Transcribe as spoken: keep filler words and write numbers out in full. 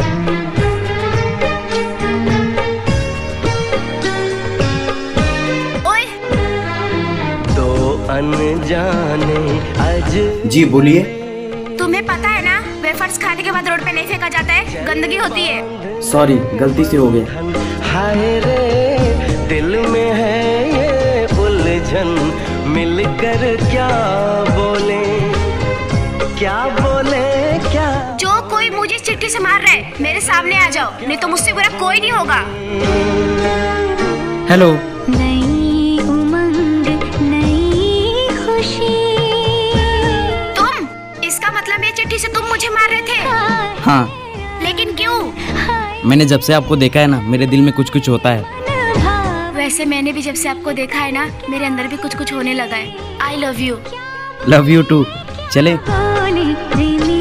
अनजाने आज। जी बोलिए। तुम्हें पता है ना, वेफर्स खाने के बाद रोड पे नहीं फेंका जाता है, गंदगी होती है। सॉरी, गलती से हो गया। हाय रे दिल में है ये उलझन, मिलकर क्या बोले क्या बोले क्या। जो कोई मुझे चिट्ठी से मार रहा है मेरे सामने आ जाओ, नहीं तो मुझसे बुरा कोई नहीं होगा। हेलो। चिट्ठी से तुम मुझे मार रहे थे? हाँ। लेकिन क्यों? मैंने जब से आपको देखा है ना, मेरे दिल में कुछ कुछ होता है। वैसे मैंने भी जब से आपको देखा है ना, मेरे अंदर भी कुछ कुछ होने लगा है। I love you. Love you too. चले।